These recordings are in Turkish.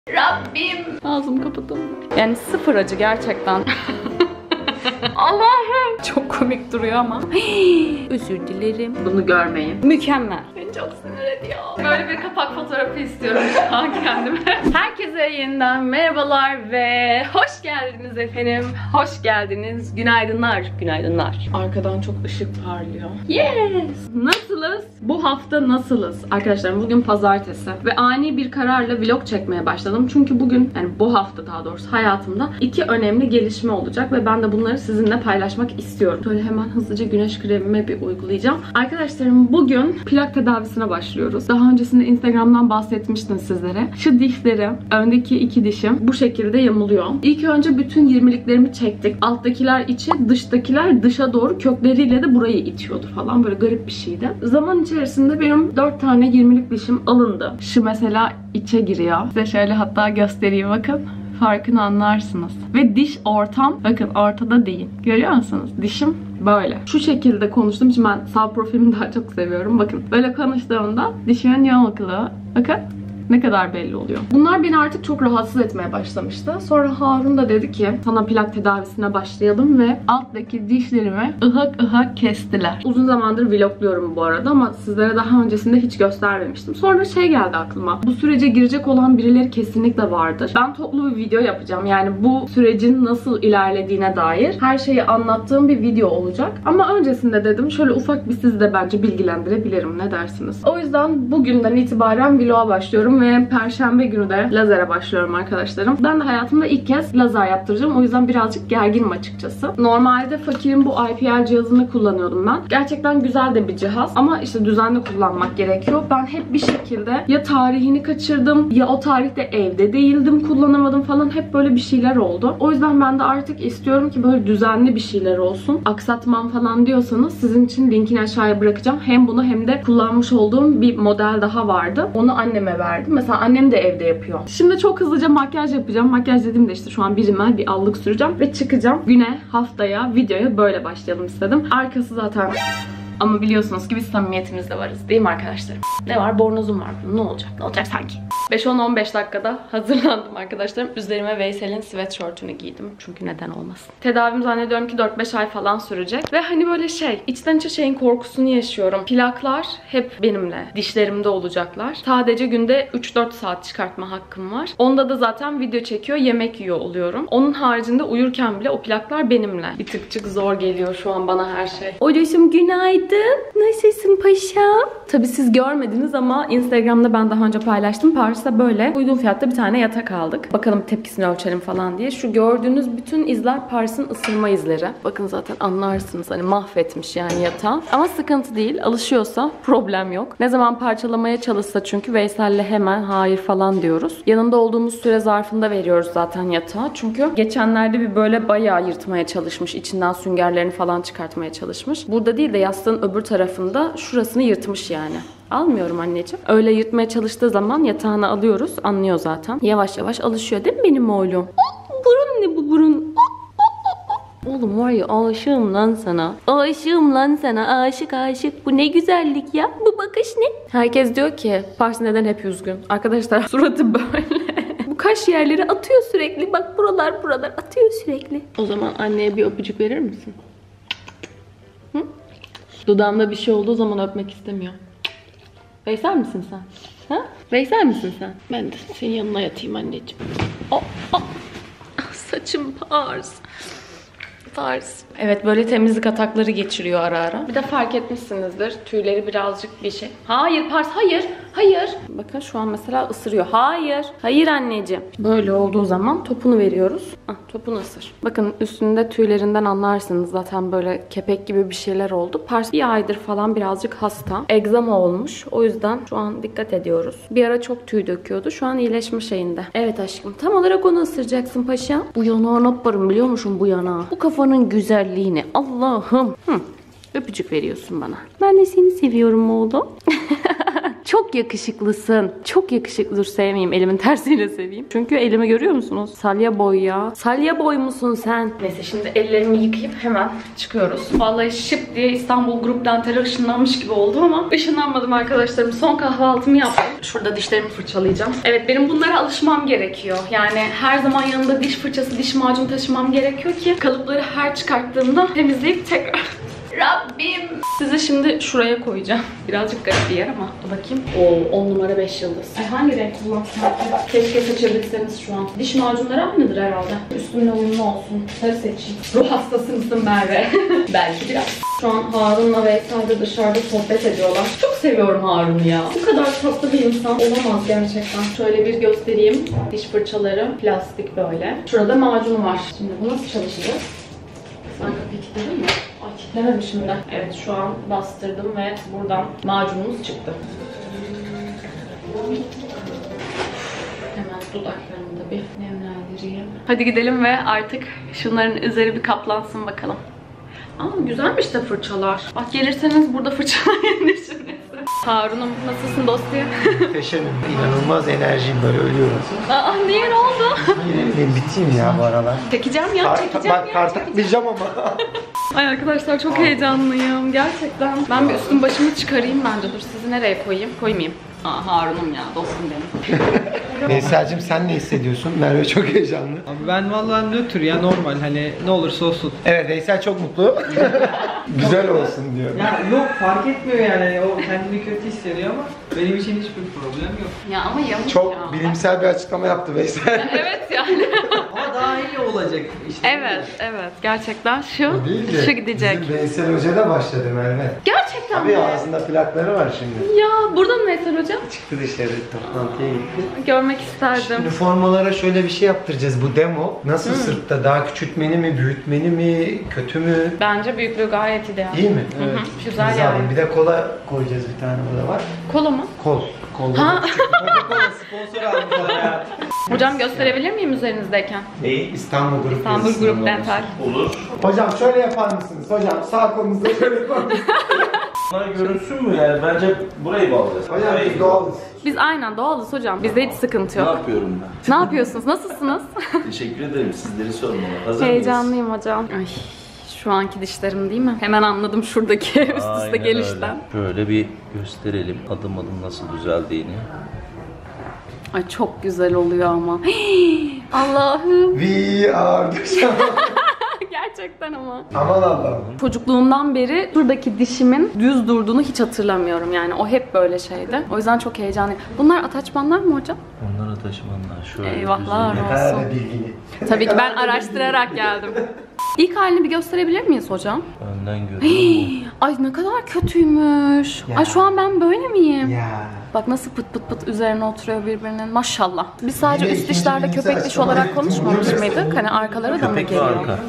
Rabbim. Ağzımı kapatalım. Yani sıfır acı gerçekten. Allah'ım. Çok komik duruyor ama. Özür dilerim. Bunu görmeyin. Mükemmel. Beni çok sinir ediyor. Böyle bir kapak fotoğrafı istiyorum şu an kendime. Herkese yeniden merhabalar ve hoş geldiniz efendim. Hoş geldiniz. Günaydınlar. Günaydınlar. Arkadan çok ışık parlıyor. Yes. Nasılız? Bu hafta nasılız? Arkadaşlar bugün pazartesi ve ani bir kararla vlog çekmeye başladım. Çünkü bugün, yani bu hafta daha doğrusu hayatımda 2 önemli gelişme olacak ve ben de bunları sizinle paylaşmak istiyorum. Şöyle hemen hızlıca güneş kremimi bir uygulayacağım. Arkadaşlarım bugün plak tedavisine başlıyoruz. Daha öncesinde Instagram'dan bahsetmiştim sizlere. Şu dişleri, öndeki 2 dişim bu şekilde yamuluyor. İlk önce bütün 20'liklerimi çektik. Alttakiler içe, dıştakiler dışa doğru kökleriyle de burayı itiyordu falan. Böyle garip bir şeydi. Zaman içerisinde benim 4 tane 20'lik dişim alındı. Şu mesela içe giriyor. Size şöyle hatta göstereyim, bakın. Farkını anlarsınız. Ve diş ortam, bakın ortada değil. Görüyor musunuz? Dişim böyle. Şu şekilde konuştuğum için ben sağ profilimi daha çok seviyorum. Bakın böyle konuştuğumda dişimin yamukluğu, bakın ne kadar belli oluyor. Bunlar beni artık çok rahatsız etmeye başlamıştı. Sonra Harun da dedi ki sana plak tedavisine başlayalım ve alttaki dişlerimi ıhak ıhak kestiler. Uzun zamandır vlogluyorum bu arada ama sizlere daha öncesinde hiç göstermemiştim. Sonra şey geldi aklıma. Bu sürece girecek olan birileri kesinlikle vardır. Ben toplu bir video yapacağım. Yani bu sürecin nasıl ilerlediğine dair her şeyi anlattığım bir video olacak. Ama öncesinde dedim şöyle ufak bir sizi de bence bilgilendirebilirim. Ne dersiniz? O yüzden bugünden itibaren vloga başlıyorum ve Perşembe günü de lazere başlıyorum arkadaşlarım. Ben de hayatımda ilk kez lazer yaptıracağım. O yüzden birazcık gerginim açıkçası. Normalde Fakir'in bu IPL cihazını kullanıyordum ben. Gerçekten güzel de bir cihaz ama işte düzenli kullanmak gerekiyor. Ben hep bir şekilde ya tarihini kaçırdım ya o tarihte evde değildim, kullanamadım falan, hep böyle bir şeyler oldu. O yüzden ben de artık istiyorum ki böyle düzenli bir şeyler olsun. Aksatmam falan diyorsanız sizin için linkini aşağıya bırakacağım. Hem bunu hem de kullanmış olduğum bir model daha vardı. Onu anneme verdim. Mesela annem de evde yapıyor. Şimdi çok hızlıca makyaj yapacağım. Makyaj dediğimde işte şu an bir rimel, bir allık süreceğim ve çıkacağım. Güne, haftaya, videoya böyle başlayalım istedim. Arkası zaten... Ama biliyorsunuz ki biz samimiyetimizde varız değil mi arkadaşlarım? Ne var? Bornozum var. Ne olacak? Ne olacak sanki? 5-10-15 dakikada hazırlandım arkadaşlarım. Üzerime Veysel'in sweatshirt'ünü giydim. Çünkü neden olmasın? Tedavim zannediyorum ki 4-5 ay falan sürecek. Ve hani böyle içten içe şeyin korkusunu yaşıyorum. Plaklar hep benimle. Dişlerimde olacaklar. Sadece günde 3-4 saat çıkartma hakkım var. Onda da zaten video çekiyor, yemek yiyor oluyorum. Onun haricinde uyurken bile o plaklar benimle. Bir tıkçık zor geliyor şu an bana her şey. Hocam günaydın. Nasılsın paşam? Tabii siz görmediniz ama Instagram'da ben daha önce paylaştım. Paris'te böyle uygun fiyatta bir tane yatak aldık. Bakalım tepkisini ölçelim falan diye. Şu gördüğünüz bütün izler Paris'in ısırma izleri. Bakın zaten anlarsınız, hani mahvetmiş yani yatağı. Ama sıkıntı değil. Alışıyorsa problem yok. Ne zaman parçalamaya çalışsa çünkü Veysel'le hemen hayır falan diyoruz. Yanında olduğumuz süre zarfında veriyoruz zaten yatağı. Çünkü geçenlerde bir böyle bayağı yırtmaya çalışmış. İçinden süngerlerini falan çıkartmaya çalışmış. Burada değil de yastığın öbür tarafında şurasını yırtmış yani. Almıyorum anneciğim. Öyle yırtmaya çalıştığı zaman yatağını alıyoruz. Anlıyor zaten. Yavaş yavaş alışıyor değil mi benim oğlum? Burun ne bu burun? Oğlum var ya, aşığım lan sana. Aşığım lan sana. Aşık aşık. Bu ne güzellik ya. Bu bakış ne? Herkes diyor ki Pars neden hep üzgün? Arkadaşlar suratı böyle. Bu kaş yerleri atıyor sürekli. Bak buralar atıyor sürekli. O zaman anneye bir öpücük verir misin? Hı? Dudağımda bir şey olduğu zaman öpmek istemiyor. Veysel misin sen? Ha? Veysel misin sen? Ben de senin yanına yatayım anneciğim. Oh, oh. Saçım Pars. Pars. Evet, böyle temizlik atakları geçiriyor ara ara. Bir de fark etmişsinizdir. Tüyleri birazcık bir şey. Hayır Pars, hayır. Hayır. Bakın şu an mesela ısırıyor. Hayır. Hayır anneciğim. Böyle olduğu zaman topunu veriyoruz. Ah, topunu ısır. Bakın üstünde tüylerinden anlarsınız. Zaten böyle kepek gibi bir şeyler oldu. Pars bir aydır falan birazcık hasta. Egzama olmuş. O yüzden şu an dikkat ediyoruz. Bir ara çok tüy döküyordu. Şu an iyileşme şeyinde. Evet aşkım. Tam olarak onu ısıracaksın paşa. Bu yanağı ne yaparım biliyor musun bu yanağı? Bu kafanın güzelliğini. Allah'ım. Öpücük veriyorsun bana. Ben de seni seviyorum oğlum. Çok yakışıklısın. Çok yakışıklı. Dur sevmeyeyim. Elimin tersiyle seveyim. Çünkü elimi görüyor musunuz? Salya boy ya. Salya boy musun sen? Neyse şimdi ellerimi yıkayıp hemen çıkıyoruz. Vallahi şıp diye İstanbul Grup Dental'e ışınlanmış gibi oldum ama ışınlanmadım arkadaşlarım. Son kahvaltımı yaptım. Şurada dişlerimi fırçalayacağım. Evet benim bunlara alışmam gerekiyor. Yani her zaman yanında diş fırçası, diş macunu taşımam gerekiyor ki kalıpları her çıkarttığımda temizleyip tekrar... Rabbim! Sizi şimdi şuraya koyacağım. Birazcık garip bir yer ama dur bakayım. Oo 10 numara 5 yıldız. Ay hangi renk kullansam? Keşke seçebilseniz şu an. Diş macunları aynıdır herhalde. Üstümle uyumlu olsun. Sarı seçeyim. Ruh hastası mısın Merve? Belki biraz. Şu an Harun'la Veysel de dışarıda sohbet ediyorlar. Çok seviyorum Harun'u ya. Bu kadar tatlı bir insan olamaz gerçekten. Şöyle bir göstereyim. Diş fırçaları plastik böyle. Şurada macun var. Şimdi bu nasıl çalışacak? Sen kapıyı kilitledin mi? Ay kilitlememişim de. Evet şu an bastırdım ve buradan macunumuz çıktı. Hemen dudaklarımı da bir nemlendireyim. Hadi gidelim ve artık şunların üzeri bir kaplansın bakalım. Aa güzelmiş de fırçalar. Bak gelirseniz burada fırçalayın dişinizi. Harun'um nasılsın dostum? Muhteşemim. İnanılmaz enerjiyim böyle ölüyorum. Aa niye ne oldu? Benim biteyim ya bu aralar. Çekeceğim ya çekeceğim ya. Bak kartaklayacağım ama. Ay arkadaşlar çok heyecanlıyım gerçekten. Ben bir üstüm başımı çıkarayım bence. Dur sizi nereye koyayım? Koymayayım. Aa Harun'um ya dostum benim. Veysel'cim sen ne hissediyorsun? Merve çok heyecanlı. Abi ben vallahi nötr ya normal hani ne olursa olsun. Evet Veysel çok mutlu. Güzel olsun diyor. Ya yok fark etmiyor yani o kendini kötü hissediyor ama benim için hiçbir problem yok. Ya ama yamuk Çok ya. bilimsel bir açıklama yaptı Veysel. Evet yani. Ama daha iyi olacak işte. Evet, evet. Gerçekten şu O değil de, şu gidecek. Bizim Veysel Hoca da başladı Merve. Gerçekten Tabii mi? ağzında plakları var şimdi. Ya burada mı Veysel hocam? Çıktı dışarı toplantıya gitti. Görmek isterdim. Üniformalara şöyle bir şey yaptıracağız bu demo. Nasıl sırtta? Daha küçültmeni mi, büyütmeni mi, kötü mü? Bence büyüklüğü gayet ideal. İyi mi? Hı hı, güzel Biz yani. aldık. Bir de kola koyacağız bir tane burada var. Kola mı? Kol. Kol. Ha. Coca-Cola sponsor almış bana ya. Hocam gösterebilir miyim üzerinizdeyken? Neyi? İstanbul Grup. İstanbul yazısını Grup olmuş. Dental. Hocam şöyle yapar mısınız? Hocam sağ kolunuzda şöyle yapar mısınız? Bunlar görünsün mü yani? Bence burayı bağlayacağız. Hocam biz doğalız. Biz aynen doğalız hocam. Bizde hiç sıkıntı Ne yok. yapıyorum ben? Ne yapıyorsunuz? Nasılsınız? Teşekkür ederim. Sizleri sormalı. Hazır mıyız? Heyecanlıyım hocam. Ay, şu anki dişlerim değil mi? Hemen anladım şuradaki üst üste Aynen gelişten. öyle. Şöyle bir gösterelim adım adım nasıl düzeldiğini. Ay çok güzel oluyor ama. Allah'ım. We are the champions. Gerçekten ama. Aman Allah'ım. Çocukluğumdan beri buradaki dişimin düz durduğunu hiç hatırlamıyorum yani. O hep böyle şeydi. O yüzden çok heyecanlıyım. Bunlar ataçmanlar mı hocam? Onlar ataşmanlar şöyle Eyvahlar düzgün. Ne kadar olsun. da bilgili. Tabii ki ben araştırarak geldim. İlk halini bir gösterebilir miyiz hocam? Önden görüyorum. Ay ne kadar kötüymüş. Ya. Ay şu an ben böyle miyim? Ya. Bak nasıl pıt pıt pıt üzerine oturuyor birbirinin. Maşallah. Biz sadece Yine üst ikinci dişlerde bilimsel köpek diş açıklama olarak yaptım. konuşmamış Bunu mıydık? Hani arkaları da mı Köpek ve geliyor? arka.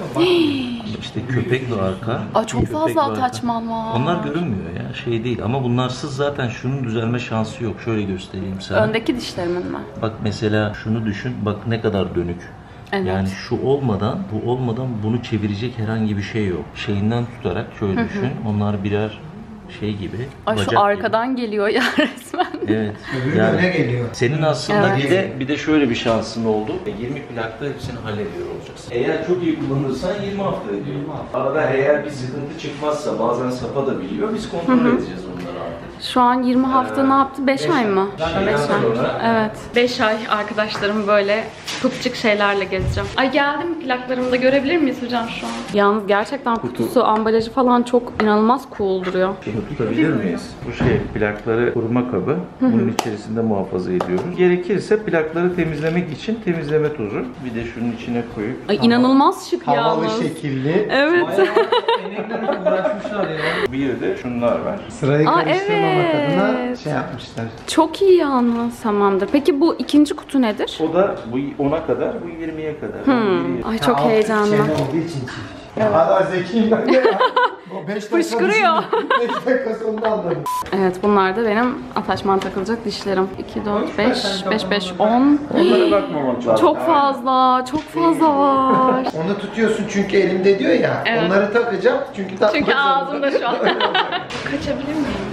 İşte köpek ve arka. Ay çok köpek fazla ve arka. ataçman var. Onlar görünmüyor ya şey değil ama bunlarsız zaten şunun düzelme şansı yok. Şöyle göstereyim sana. Öndeki dişlerimin mi? Bak mesela şunu düşün bak ne kadar dönük. Evet. Yani şu olmadan, bu olmadan bunu çevirecek herhangi bir şey yok. Şeyinden tutarak şöyle düşün. Onlar birer şey gibi. Ay bacak şu gibi. arkadan geliyor ya resmen. Evet. Öbürü öne geliyor. Senin aslında Evet. bir de şöyle bir şansın oldu. 20 plakta hepsini hallediyor olacaksın. Eğer çok iyi kullanırsan 20 hafta ediyor. Arada eğer bir sıkıntı çıkmazsa bazen sapa da biliyor. Biz kontrol edeceğiz onları artık. Şu an 20 hafta ne yaptı? 5 ay mı? 5 ay. sonra- Evet. 5 ay arkadaşlarım böyle pıpçık şeylerle gezeceğim. Ay geldi mi plaklarımı da görebilir miyiz hocam şu an? Yalnız gerçekten kutusu, ambalajı falan çok inanılmaz cool duruyor. Şunu tutabilir miyiz? Bu şey plakları koruma kabı. Bunun içerisinde muhafaza ediyoruz. Gerekirse plakları temizlemek için temizleme tozu. Bir de şunun içine koyup Ay inanılmaz şık Havalı yalnız. şekilli. Evet. Bayağı emeklerle uğraşmışlar ya. bir de şunlar var. Sırayı Aa, karıştırmamak evet. adına şey yapmışlar. Çok iyi yalnız. Tamamdır. Peki bu ikinci kutu nedir? O da bu 10'a kadar, bu 20'ye kadar. 11'ye. Ay çok Ya, heyecanlı. Şey olduğu için çift. Ya hala zekiyim ben de ya. O 5 dakika Fışkırıyor. 5 dakika sonunda anladım. Evet bunlar da benim ataşman takılacak dişlerim. 2, 4, 5, 5, 5, 10. Onlara bakmamak lazım. Çok fazla, çok fazla var. Onu tutuyorsun çünkü elimde diyor ya. Evet. Onları takacağım çünkü takmak Çünkü zorunda. ağzımda şu an. Kaçabilir miyim?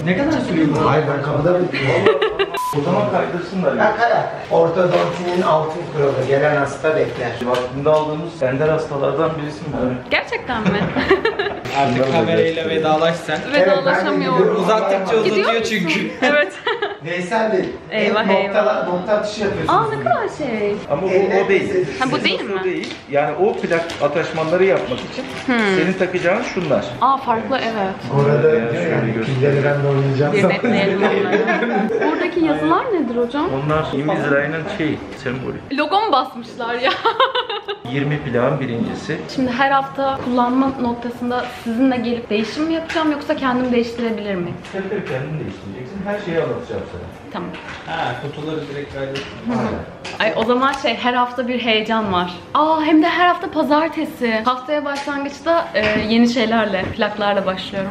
Ne kadar sürüyor bu? Hayır ben kapıda bekliyorum. O zaman kaydırsınlar. Ha kaya. Ortodontinin altın kuralı. Gelen hasta bekler. Vaktinde aldığımız ender hastalardan birisi mi? Gerçekten mi? Artık kamerayla vedalaş sen. Vedalaşamıyorum. Uzattıkça Gidiyor uzatıyor musun? çünkü. Evet. Veysel Bey. Eyvah, Nokta atışı yapıyorsunuz. Aa ne kadar şey. Ama bu o değil. Ha, bu değil mi? O değil. Yani o plak ataşmanları yapmak için senin takacağın şunlar. Aa farklı evet. Orada Yani şöyle yani göstereyim. pilleri ben de oynayacağım. Bir netleyelim onları. Buradaki yazılar nedir hocam? Onlar İmizra'nın sembolü. Logo mu basmışlar ya? 20 plağın birincisi. Şimdi her hafta kullanma noktasında sizinle gelip değişim mi yapacağım yoksa kendim değiştirebilir miyim? Tabii kendin değiştireceksin. Her şeyi anlatacağım sana. Tamam. Ha, kutuları direkt kaydettim. Ay o zaman her hafta bir heyecan var. Aa hem de her hafta pazartesi. Haftaya başlangıçta yeni şeylerle, plaklarla başlıyorum.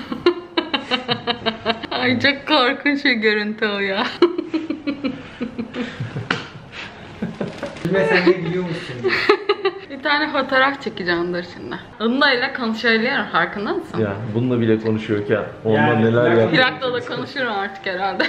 Ay çok korkunç bir görüntü o ya. Bilme sen de biliyor musun? Bir tane fotoğraf çekeceğim dur şimdi. Onunla ile konuşabiliyorum farkında mısın? Ya bununla bile konuşuyorken onunla Yani, neler plak- yapıyor. Plakla da konuşurum artık herhalde.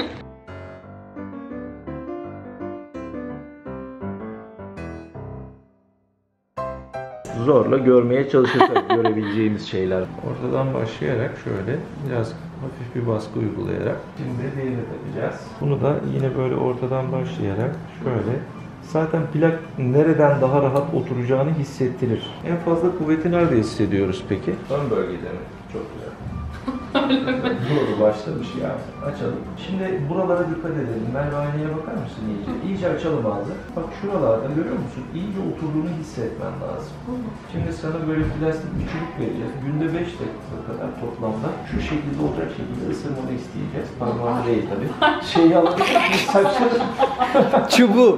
Zorla görmeye çalışırsak görebileceğimiz şeyler. Ortadan başlayarak şöyle biraz hafif bir baskı uygulayarak şimdi diğerini takacağız. Bunu da yine böyle ortadan başlayarak şöyle. Zaten plak nereden daha rahat oturacağını hissettirir. En fazla kuvveti nerede hissediyoruz peki? Ön bölgede mi? Çok güzel. Burada başlamış ya. Açalım. Şimdi buralara dikkat edelim. Merve aynaya bakar mısın iyice? İyice açalım ağzı. Bak şuralarda görüyor musun? İyice oturduğunu hissetmen lazım. Şimdi sana böyle plastik bir çubuk vereceğiz. Günde 5 dakika kadar toplamda şu şekilde olacak şekilde ısırmanı isteyeceğiz. Parmağını değil tabii. Şeyi alabilir miyiz? Saçları. Çubuğu.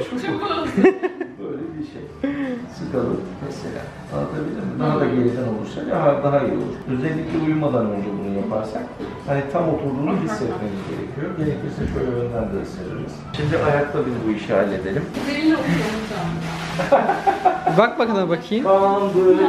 Böyle bir şey. Sıkalım mesela. Anlatabildim mi? Daha da geriden olursa daha iyi olur. Özellikle uyumadan önce bunu yaparsak hani tam oturduğunu hissetmemiz gerekiyor. Gerekirse şöyle önden de ısırırız. Şimdi ayakta biz bu işi halledelim. Bak bakına bakayım. Tamam böyle.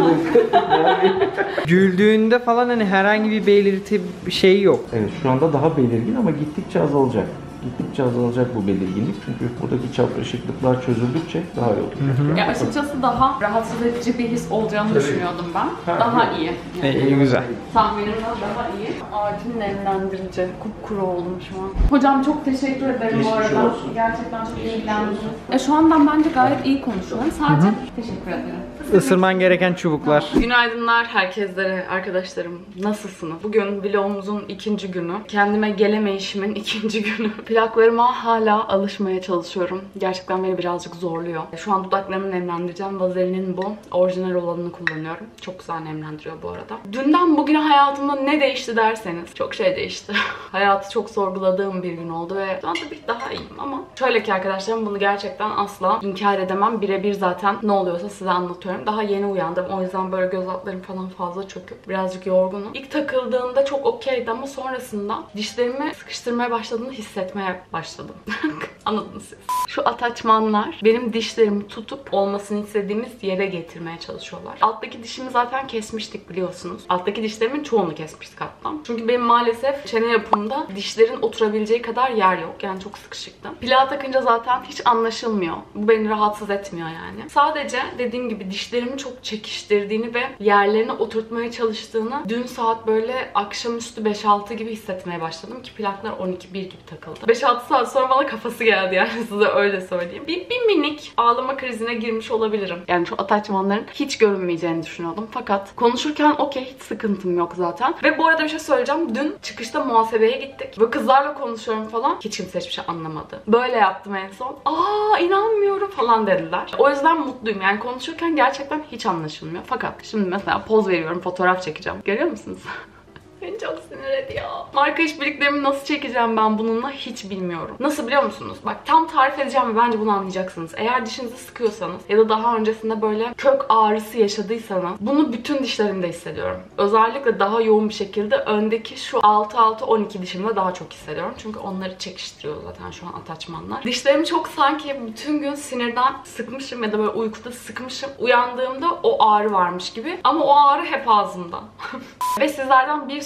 Güldüğünde falan hani herhangi bir belirti bir şey yok. Evet şu anda daha belirgin ama gittikçe azalacak. Gittikçe azalacak bu belirginlik çünkü buradaki çapraşıklıklar çözüldükçe daha iyi olacak. Ya açıkçası daha rahatsız edici bir his olacağını Tabii. düşünüyordum ben. Ha, Daha evet. iyi. Yani İyi güzel. tahminimden daha iyi. Ağacın nemlendirici. Kupkuru oldum şu an. Hocam çok teşekkür ederim bu Geçmiş arada. olsun. Gerçekten çok ilgilendiniz. Şu an ben bence gayet iyi konuşuyorum. Sadece teşekkür ederim. Isırman gereken çubuklar. Günaydınlar herkeslere, arkadaşlarım. Nasılsınız? Bugün vlogumuzun ikinci günü. Kendime gelemeyişimin ikinci günü. Plaklarıma hala alışmaya çalışıyorum. Gerçekten beni birazcık zorluyor. Şu an dudaklarımı nemlendireceğim. Vaselin'in bu orijinal olanını kullanıyorum. Çok güzel nemlendiriyor bu arada. Dünden bugüne hayatımda ne değişti derseniz çok şey değişti. Hayatı çok sorguladığım bir gün oldu ve şu an tabii daha iyiyim ama şöyle ki arkadaşlarım bunu gerçekten asla inkar edemem. Birebir zaten ne oluyorsa size anlatıyorum. Daha yeni uyandım. O yüzden böyle göz altlarım falan fazla çöküp birazcık yorgunum. İlk takıldığında çok okeydi ama sonrasında dişlerimi sıkıştırmaya başladığını hissetmeye başladım. Anladınız siz. Şu ataçmanlar benim dişlerimi tutup olmasını istediğimiz yere getirmeye çalışıyorlar. Alttaki dişimi zaten kesmiştik biliyorsunuz. Alttaki dişlerimin çoğunu kesmiştik hatta. Çünkü benim maalesef çene yapımda dişlerin oturabileceği kadar yer yok. Yani çok sıkışıktı. Plağa takınca zaten hiç anlaşılmıyor. Bu beni rahatsız etmiyor yani. Sadece dediğim gibi dişlerimi çok çekiştirdiğini ve yerlerine oturtmaya çalıştığını dün saat böyle akşamüstü 5-6 gibi hissetmeye başladım ki plaklar 12-1 gibi takıldı. 5-6 saat sonra bana kafası geldi yani size öyle söyleyeyim. Bir minik ağlama krizine girmiş olabilirim. Yani şu ataçmanların hiç görünmeyeceğini düşünüyordum. Fakat konuşurken okey hiç sıkıntım yok zaten. Ve bu arada bir şey söyleyeceğim. Dün çıkışta muhasebeye gittik. Ve kızlarla konuşuyorum falan. Hiç kimse hiçbir şey anlamadı. Böyle yaptım en son. Aa inanmıyorum falan dediler. O yüzden mutluyum. Yani konuşurken gerçekten hiç anlaşılmıyor. Fakat şimdi mesela poz veriyorum, fotoğraf çekeceğim. Görüyor musunuz? Beni çok sinir ediyor. Marka işbirliklerimi nasıl çekeceğim ben bununla hiç bilmiyorum. Nasıl biliyor musunuz? Bak tam tarif edeceğim ve bence bunu anlayacaksınız. Eğer dişinizi sıkıyorsanız ya da daha öncesinde böyle kök ağrısı yaşadıysanız bunu bütün dişlerimde hissediyorum. Özellikle daha yoğun bir şekilde öndeki şu 6-6-12 dişimde daha çok hissediyorum. Çünkü onları çekiştiriyor zaten şu an ataçmanlar. Dişlerimi çok sanki bütün gün sinirden sıkmışım ya da böyle uykuda sıkmışım. Uyandığımda o ağrı varmış gibi. Ama o ağrı hep ağzımda. Ve sizlerden bir sürü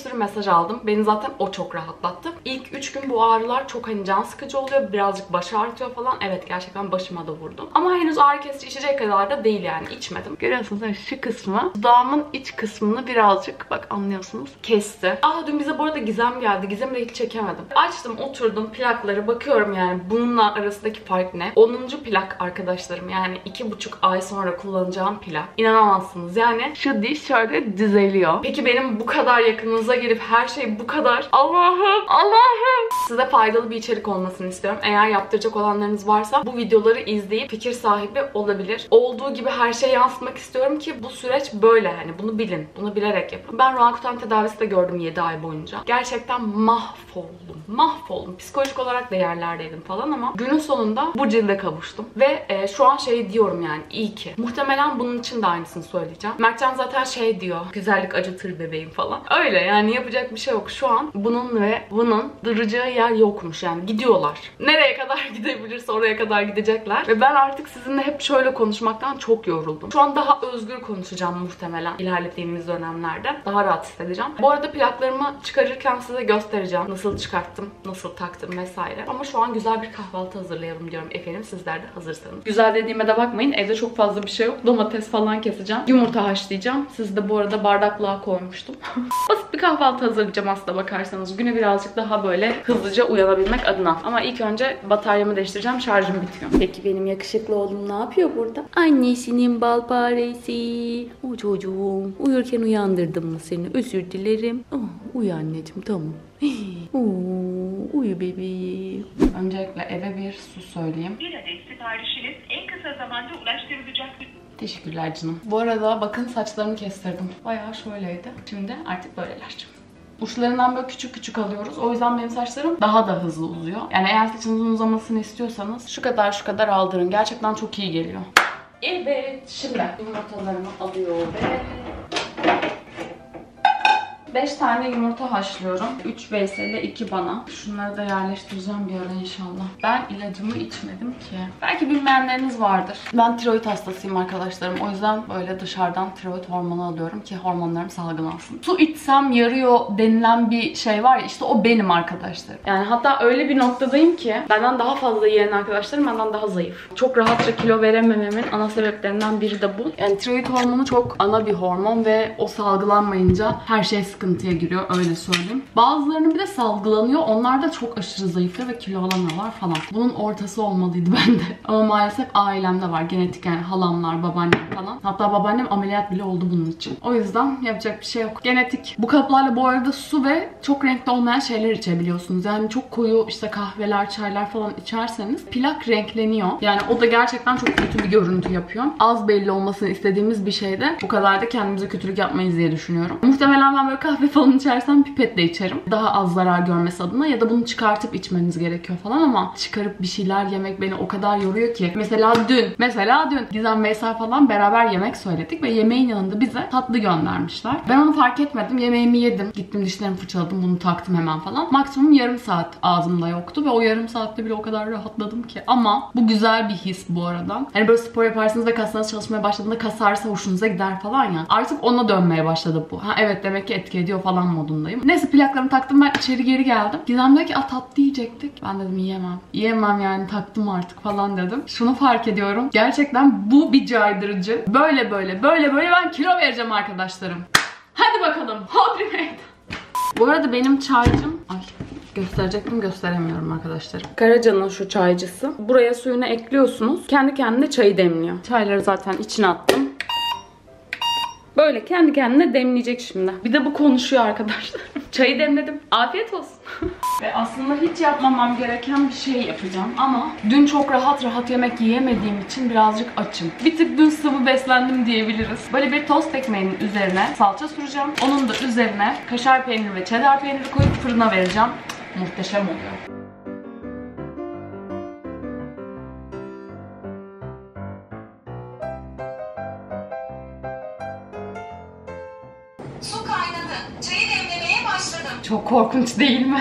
sürü mesaj aldım. Beni zaten o çok rahatlattı. İlk 3 gün bu ağrılar çok hani can sıkıcı oluyor. Birazcık baş ağrıtıyor falan. Evet, gerçekten başıma da vurdu. Ama henüz ağrı kesici içecek kadar da değil yani. İçmedim. Görüyorsunuz değil mi? Şu kısmı, dudağımın iç kısmını birazcık, bak anlıyorsunuz, kesti. Dün bize bu arada Gizem geldi. Gizem'le hiç çekemedim. Açtım, oturdum plakları bakıyorum yani bununla arasındaki fark ne? 10. plak arkadaşlarım, yani 2,5 ay sonra kullanacağım plak. İnanamazsınız yani şu diş şöyle düzeliyor. Peki benim bu kadar yakınınıza gelip her şey bu kadar, Allah'ım size faydalı bir içerik olmasını istiyorum. Eğer yaptıracak olanlarınız varsa bu videoları izleyip fikir sahibi olabilir. Olduğu gibi her şeyi yansıtmak istiyorum ki bu süreç böyle, hani bunu bilin. Bunu bilerek yapın. Ben Roaccutane tedavisi de gördüm 7 ay boyunca. Gerçekten mahvoldum. Psikolojik olarak da yerlerdeydim falan ama günün sonunda bu cilde kavuştum. Ve şu an şey diyorum yani, iyi ki. Muhtemelen bunun için de aynısını söyleyeceğim. Mertcan zaten şey diyor, güzellik acıtır bebeğim falan. Öyle yani, yapacak bir şey yok. Şu an bunun ve bunun duracağı yer yokmuş yani, gidiyorlar. Nereye kadar gidebilirse oraya kadar gidecekler. Ve ben artık sizinle hep şöyle konuşmaktan çok yoruldum. Şu an daha özgür konuşacağım muhtemelen ilerlediğimiz dönemlerde. Daha rahat hissedeceğim. Bu arada plaklarımı çıkarırken size göstereceğim. Nasıl çıkarttım, nasıl taktım vesaire. Ama şu an güzel bir kahvaltı hazırlayalım diyorum efendim. Sizler de hazırsanız. Güzel dediğime de bakmayın. Evde çok fazla bir şey yok. Domates falan keseceğim. Yumurta haşlayacağım. Siz de bu arada bardaklığa koymuştum. Basit bir kahvaltı hazırlayacağım aslında bakarsanız. Güne birazcık daha böyle hızlıca uyanabilmek adına. Ama ilk önce bataryamı değiştireceğim. Şarjım bitiyor. Peki benim yakışıklı oğlum ne yapıyor burada? Annesinin bal paresi. O çocuğum. Uyurken uyandırdım mı seni? Özür dilerim. Oh, uyu anneciğim, tamam. Uyu bebeğim. Öncelikle eve bir su söyleyeyim. Bir adet siparişiniz en kısa zamanda ulaştırılacak. Teşekkürler canım. Bu arada bakın saçlarımı kestirdim. Bayağı şöyleydi. Şimdi artık böyleler. Uçlarından böyle küçük küçük alıyoruz. O yüzden benim saçlarım daha da hızlı uzuyor. Yani eğer saçınızın uzamasını istiyorsanız şu kadar aldırın. Gerçekten çok iyi geliyor. Evet. Şimdi yumurtalarımı alıyor ve 5 tane yumurta haşlıyorum. 3 Veysel'e 2 bana. Şunları da yerleştireceğim bir ara inşallah. Ben ilacımı içmedim ki. Belki bilmeyenleriniz vardır. Ben tiroid hastasıyım arkadaşlarım. O yüzden böyle dışarıdan tiroid hormonu alıyorum ki hormonlarım salgılansın. Su içsem yarıyor denilen bir şey var ya, işte o benim arkadaşlarım. Yani hatta öyle bir noktadayım ki benden daha fazla yiyen arkadaşlarım benden daha zayıf. Çok rahatça kilo veremememin ana sebeplerinden biri de bu. Yani tiroid hormonu çok ana bir hormon ve o salgılanmayınca her şey sıkıntıya giriyor, öyle söyleyeyim. Bazılarının bir de salgılanıyor. Onlar da çok aşırı zayıflıyor ve kilo alamıyorlar falan. Bunun ortası olmalıydı bende. Ama maalesef ailemde var. Genetik yani, halamlar, babaannem falan. Hatta babaannem ameliyat bile oldu bunun için. O yüzden yapacak bir şey yok. Genetik. Bu kaplarla bu arada su ve çok renkli olmayan şeyler içebiliyorsunuz. Yani çok koyu işte kahveler, çaylar falan içerseniz plak renkleniyor. Yani o da gerçekten çok kötü bir görüntü yapıyor. Az belli olmasını istediğimiz bir şeyde bu kadar da kendimize kötülük yapmayız diye düşünüyorum. Muhtemelen ben böyle kahve falan içersem pipetle içerim. Daha az zarar görmesi adına, ya da bunu çıkartıp içmeniz gerekiyor falan ama çıkarıp bir şeyler yemek beni o kadar yoruyor ki. Mesela dün Gizem Veysel falan beraber yemek söyledik ve yemeğin yanında bize tatlı göndermişler. Ben onu fark etmedim. Yemeğimi yedim. Gittim dişlerimi fırçaladım. Bunu taktım hemen falan. Maksimum yarım saat ağzımda yoktu ve o yarım saatte bile o kadar rahatladım ki. Ama bu güzel bir his bu arada. Hani böyle spor yaparsınız ve kaslarınız çalışmaya başladığında kas ağrısı hoşunuza gider falan ya. Artık ona dönmeye başladı bu. Ha evet, demek ki etki ediyor falan modundayım. Neyse, plaklarımı taktım, ben içeri geri geldim. Gizem dedi ki tatlı yiyecektik. Ben dedim yiyemem. Yiyemem yani, taktım artık falan dedim. Şunu fark ediyorum. Gerçekten bu bir caydırıcı. Böyle ben kilo vereceğim arkadaşlarım. Hadi bakalım. Hodri meydan. Bu arada benim çaycım... Ay, gösterecektim, gösteremiyorum arkadaşlarım. Karaca'nın şu çaycısı. Buraya suyunu ekliyorsunuz. Kendi kendine çayı demliyor. Çayları zaten içine attım. Böyle kendi kendine demleyecek şimdi. Bir de bu konuşuyor arkadaşlar. Çayı demledim. Afiyet olsun. Ve aslında hiç yapmamam gereken bir şey yapacağım. Ama dün çok rahat yemek yiyemediğim için birazcık açım. Bir tık dün sıvı beslendim diyebiliriz. Böyle bir tost ekmeğinin üzerine salça süreceğim. Onun da üzerine kaşar peyniri ve cheddar peyniri koyup fırına vereceğim. Muhteşem oluyor. Su kaynadı. Çayı demlemeye başladım. Çok korkunç değil mi?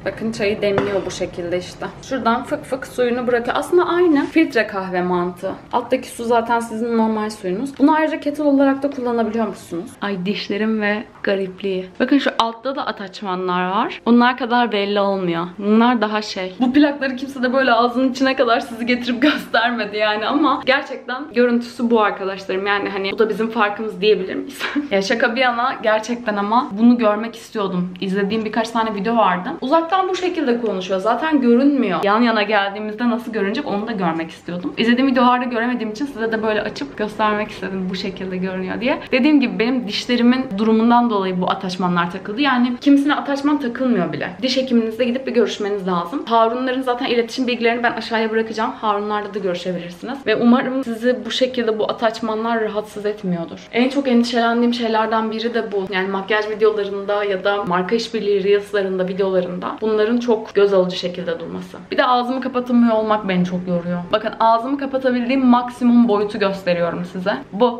Bakın çayı demliyor bu şekilde işte. Şuradan fık fık suyunu bırakıyor. Aslında aynı filtre kahve mantığı. Alttaki su zaten sizin normal suyunuz. Bunu ayrıca kettle olarak da kullanabiliyor musunuz? Ay dişlerim ve garipliği. Bakın şu altta da ataçmanlar var. Bunlar kadar belli olmuyor. Bunlar daha şey. Bu plakları kimse de böyle ağzının içine kadar sizi getirip göstermedi yani ama gerçekten görüntüsü bu arkadaşlarım. Yani hani bu da bizim farkımız diyebilir miyiz? Ya şaka bir yana gerçekten ama bunu görmek istiyordum. İzlediğim birkaç tane video vardı. Uzaktan bu şekilde konuşuyor. Zaten görünmüyor. Yan yana geldiğimizde nasıl görünecek onu da görmek istiyordum. İzlediğim videolarda göremediğim için size de böyle açıp göstermek istedim bu şekilde görünüyor diye. Dediğim gibi benim dişlerimin durumundan dolayı bu ataçmanlar takıldı. Yani kimisine ataçman takılmıyor bile. Diş hekiminizle gidip bir görüşmeniz lazım. Harunların zaten iletişim bilgilerini ben aşağıya bırakacağım. Harunlarla da görüşebilirsiniz. Ve umarım sizi bu şekilde bu ataçmanlar rahatsız etmiyordur. En çok endişelendiğim şeylerden biri de bu. Yani makyaj videolarında ya da marka işbirliği reels'larında, videolarında bunların çok göz alıcı şekilde durması. Bir de ağzımı kapatamıyor olmak beni çok yoruyor. Bakın ağzımı kapatabildiğim maksimum boyutu gösteriyorum size. Bu.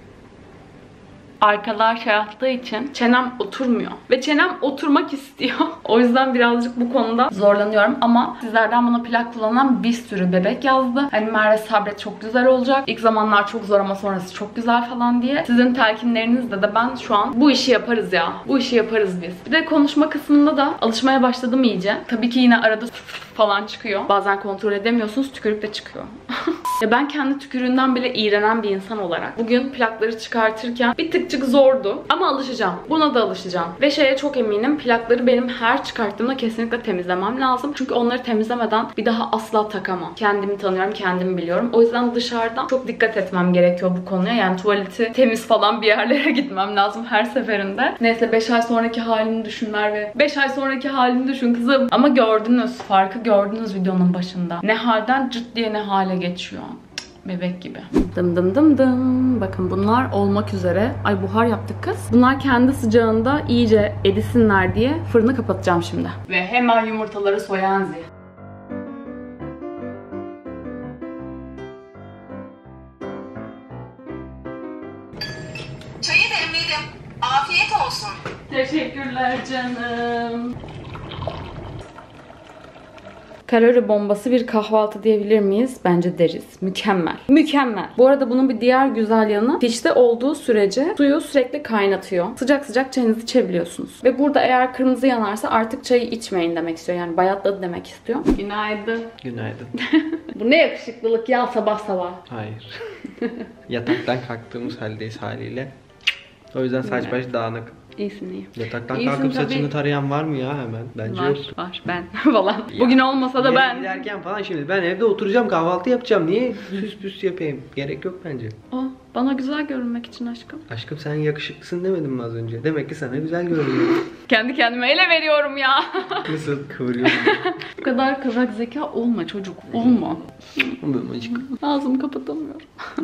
Arkalar şey yaptığı için çenem oturmuyor. Ve çenem oturmak istiyor. O yüzden birazcık bu konuda zorlanıyorum. Ama sizlerden buna plak kullanan bir sürü bebek yazdı. Hani Merve sabret çok güzel olacak. İlk zamanlar çok zor ama sonrası çok güzel falan diye. Sizin telkinlerinizle de ben şu an bu işi yaparız ya. Bu işi yaparız biz. Bir de konuşma kısmında da alışmaya başladım iyice. Tabii ki yine arada falan çıkıyor. Bazen kontrol edemiyorsunuz. Tükürük de çıkıyor. Ya ben kendi tükürüğünden bile iğrenen bir insan olarak bugün plakları çıkartırken bir tıkçık zordu. Ama alışacağım. Buna da alışacağım. Ve şeye çok eminim. Plakları benim her çıkarttığımda kesinlikle temizlemem lazım. Çünkü onları temizlemeden bir daha asla takamam. Kendimi tanıyorum, kendimi biliyorum. O yüzden dışarıdan çok dikkat etmem gerekiyor bu konuya. Yani tuvaleti temiz falan bir yerlere gitmem lazım her seferinde. Neyse 5 ay sonraki halini düşün Merve. 5 ay sonraki halini düşün kızım. Ama gördünüz. Farkı gördünüz videonun başında. Ne halden cırt diye ne hale geçiyor. Bebek gibi. Dım dım dım dım. Bakın bunlar olmak üzere. Ay buhar yaptık kız. Bunlar kendi sıcağında iyice erisinler diye fırını kapatacağım şimdi. Ve hemen yumurtaları soyan Zi. Çayı demledim. Afiyet olsun. Teşekkürler canım. Kalori bombası bir kahvaltı diyebilir miyiz? Bence deriz. Mükemmel. Mükemmel. Bu arada bunun bir diğer güzel yanı pişte olduğu sürece suyu sürekli kaynatıyor. Sıcak sıcak çayınızı içebiliyorsunuz. Ve burada eğer kırmızı yanarsa artık çayı içmeyin demek istiyor. Yani bayatladı demek istiyor. Günaydın. Günaydın. Bu ne yakışıklılık ya sabah sabah. Hayır. Yataktan kalktığımız haldeyiz haliyle. O yüzden saç baş dağınık. İyisin iyi. Yataktan İyisin kalkıp tabii. saçını tarayan var mı ya hemen? Bence yok. Var ben falan. Bugün olmasa da ben. Giderken falan şimdi ben evde oturacağım kahvaltı yapacağım. Niye süs püs yapayım? Gerek yok bence. Bana güzel görünmek için aşkım. Aşkım sen yakışıklısın demedim mi az önce? Demek ki sana güzel görünüyor. Kendi kendime ele veriyorum ya. Nasıl kıvırıyorum? Bu kadar kazak zeka olma çocuk. Olma. Ağzımı kapatamıyorum.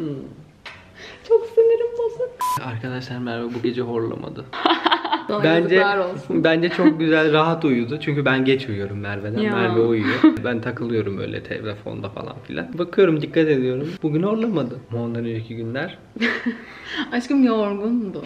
Çok sinirim bozuk. Arkadaşlar Merve bu gece horlamadı. Sana Bence yazıklar olsun. bence çok güzel rahat uyudu. Çünkü ben geç uyuyorum Merve'den. Ya. Merve uyuyor. Ben takılıyorum böyle telefonda falan filan. Bakıyorum dikkat ediyorum. Bugün horlamadı. Ama ondan önceki günler. Aşkım yorgundu.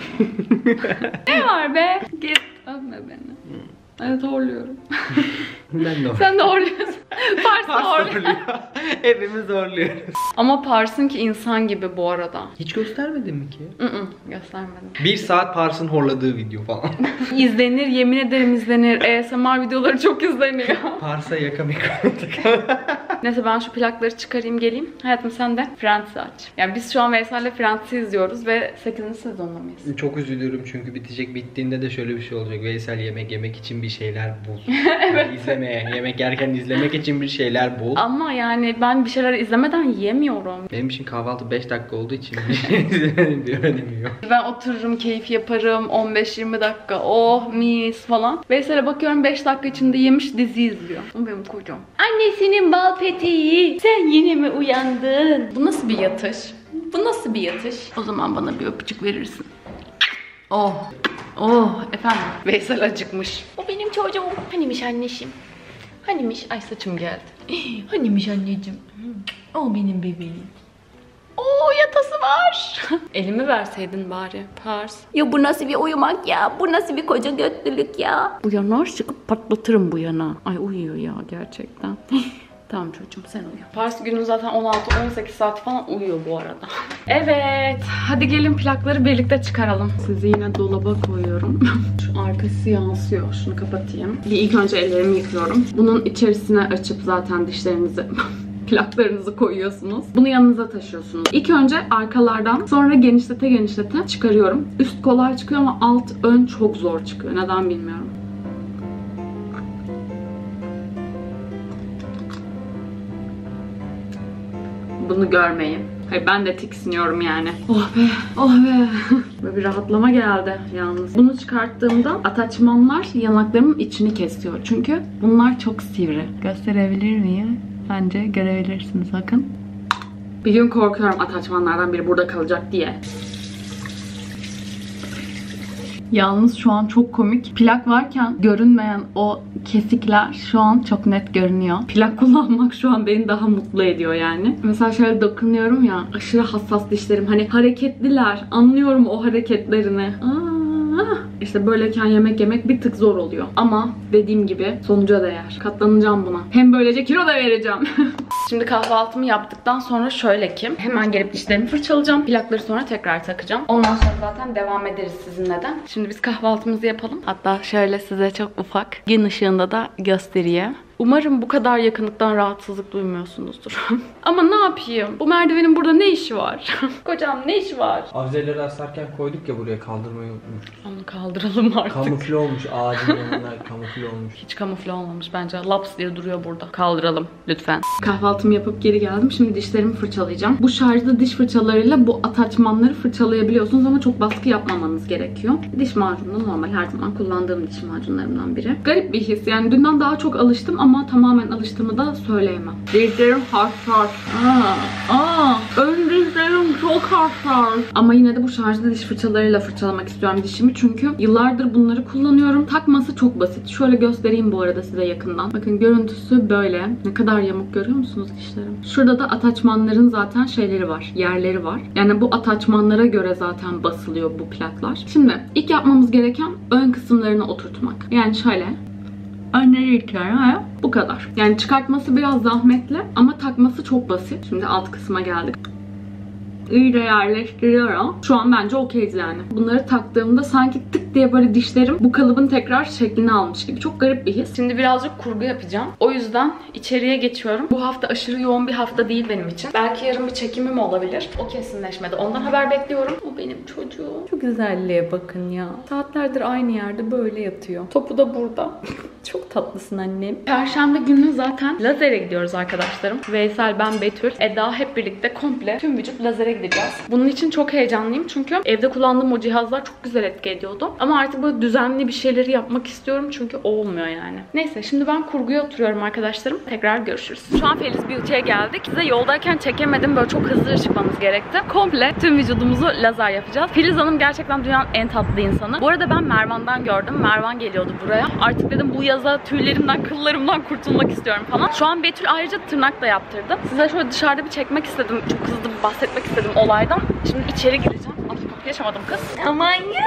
Ne var be? Git öpme beni. Evet horluyorum. Ben de Sen de horluyorsun. Pars horluyor. Hepimiz horluyoruz. Ama Pars'ın ki insan gibi bu arada. Hiç göstermedin mi ki? Göstermedim. 1 saat Pars'ın horladığı video falan. İzlenir, yemin ederim izlenir. ASMR videoları çok izleniyor. Pars'a yaka mikrofonu takalım. Neyse ben şu plakları çıkarayım geleyim. Hayatım sen de Friends'i aç. Yani biz şu an Veysel'le Friends'i izliyoruz ve 8. sezonda mıyız? Çok üzülüyorum çünkü bitecek. Bittiğinde de şöyle bir şey olacak. Veysel yemek için bir şeyler bul. Evet. İzlemeye, yemek yerken izlemek için bir şeyler bul. Ama yani ben bir şeyler izlemeden yiyemiyorum. Benim için kahvaltı 5 dakika olduğu için bir şey izlemenin bir önemi yok. Ben otururum, keyif yaparım. 15-20 dakika. Oh mis falan. Veysel'e bakıyorum 5 dakika içinde yemiş dizi izliyor. O benim kocam. Annesinin bal peteği. Sen yine mi uyandın? Bu nasıl bir yatış? Bu nasıl bir yatış? O zaman bana bir öpücük verirsin. Oh. Oh efendim. Veysel acıkmış. O benim çocuğum. Hanimiş anneciğim. Hanimiş. Ay saçım geldi. Hanimiş anneciğim. O benim bebeğim. Oo yatası var. Pars. Elimi verseydin bari. Pars. Ya bu nasıl bir uyumak ya? Bu nasıl bir koca götlülük ya? Bu yana çıkıp patlatırım bu yana. Ay uyuyor ya gerçekten. Tamam çocuğum sen uyu. Pars günün zaten 16-18 saat falan uyuyor bu arada. Evet. Hadi gelin plakları birlikte çıkaralım. Sizi yine dolaba koyuyorum. Şu arkası yansıyor. Şunu kapatayım. İlk önce ellerimi yıkıyorum. Bunun içerisine açıp zaten dişlerinizi plaklarınızı koyuyorsunuz. Bunu yanınıza taşıyorsunuz. İlk önce arkalardan, sonra genişlete genişlete çıkarıyorum. Üst kolay çıkıyor ama alt ön çok zor çıkıyor. Neden bilmiyorum. Bunu görmeyin. Hayır ben de tiksiniyorum yani. Oh be, oh be. Böyle bir rahatlama geldi yalnız. Bunu çıkarttığımda ataçmanlar yanaklarımın içini kesiyor. Çünkü bunlar çok sivri. Gösterebilir miyim? Bence görebilirsiniz bakın. Bir gün korkuyorum ataçmanlardan biri burada kalacak diye. Yalnız şu an çok komik. Plak varken görünmeyen o kesikler şu an çok net görünüyor. Plak kullanmak şu an beni daha mutlu ediyor yani. Mesela şöyle dokunuyorum ya, aşırı hassas dişlerim. Hani hareketliler. Anlıyorum o hareketlerini. İşte böyleyken yemek yemek bir tık zor oluyor. Ama dediğim gibi sonuca değer. Katlanacağım buna. Hem böylece kilo da vereceğim. Şimdi kahvaltımı yaptıktan sonra şöyle ki hemen gelip dişlerimi fırçalayacağım. Plakları sonra tekrar takacağım. Ondan sonra zaten devam ederiz sizinle de. Şimdi biz kahvaltımızı yapalım. Hatta şöyle size çok ufak gün ışığında da göstereyim. Umarım bu kadar yakınlıktan rahatsızlık duymuyorsunuzdur. Ama ne yapayım? Bu merdivenin burada ne işi var? Kocam ne işi var? Avizeleri asarken koyduk ya buraya, kaldırmayı unutmuş. Onu kaldıralım artık. Kamufle olmuş, ağacın yanına kamufle olmuş. Hiç kamufle olmamış bence. Laps diye duruyor burada. Kaldıralım lütfen. Kahvaltımı yapıp geri geldim. Şimdi dişlerimi fırçalayacağım. Bu şarjlı diş fırçalarıyla bu ataçmanları fırçalayabiliyorsunuz ama çok baskı yapmamanız gerekiyor. Diş macunu normal her zaman kullandığım diş macunlarımdan biri. Garip bir his. Yani dünden daha çok alıştım ama tamamen alıştığımı da söyleyemem. Dişlerim hassas. Ön dişlerim çok hassas. Ama yine de bu şarjlı diş fırçalarıyla fırçalamak istiyorum dişimi çünkü yıllardır bunları kullanıyorum. Takması çok basit. Şöyle göstereyim bu arada size yakından. Bakın görüntüsü böyle. Ne kadar yamuk görüyor musunuz dişlerim? Şurada da ataçmanların zaten şeyleri var. Yerleri var. Yani bu ataçmanlara göre zaten basılıyor bu plaklar. Şimdi ilk yapmamız gereken ön kısımlarını oturtmak. Yani şöyle. Önleri yıkıyorum. Bu kadar. Yani çıkartması biraz zahmetli ama takması çok basit. Şimdi alt kısma geldik. İyice yerleştiriyorum. Şu an bence okeyiz yani. Bunları taktığımda sanki tık diye böyle dişlerim bu kalıbın tekrar şeklini almış gibi. Çok garip bir his. Şimdi birazcık kurgu yapacağım. O yüzden içeriye geçiyorum. Bu hafta aşırı yoğun bir hafta değil benim için. Belki yarın bir çekimim olabilir. O kesinleşmedi. Ondan haber bekliyorum. O benim çocuğum. Şu güzelliğe bakın ya. Saatlerdir aynı yerde böyle yatıyor. Topu da burada. Çok tatlısın annem. Perşembe günü zaten lazere gidiyoruz arkadaşlarım. Veysel, ben, Betül, Eda hep birlikte komple tüm vücut lazere gideceğiz. Bunun için çok heyecanlıyım çünkü evde kullandığım o cihazlar çok güzel etki ediyordu. Ama artık böyle düzenli bir şeyleri yapmak istiyorum çünkü olmuyor yani. Neyse şimdi ben kurguya oturuyorum arkadaşlarım. Tekrar görüşürüz. Şu an Feliz Beauty'ye geldik. Size yoldayken çekemedim. Böyle çok hızlı çıkmamız gerekti. Komple tüm vücudumuzu lazer yapacağız. Filiz Hanım gerçekten dünyanın en tatlı insanı. Bu arada ben Mervan'dan gördüm. Mervan geliyordu buraya. Artık dedim bu yaza tüylerimden, kıllarımdan kurtulmak istiyorum falan. Şu an Betül ayrıca tırnak da yaptırdı. Size şöyle dışarıda bir çekmek istedim. Çok hızlı bir bahsetmek istedim olaydan. Şimdi içeri gireceğim. Ay kapıyı yaşamadım kız. Aman ya.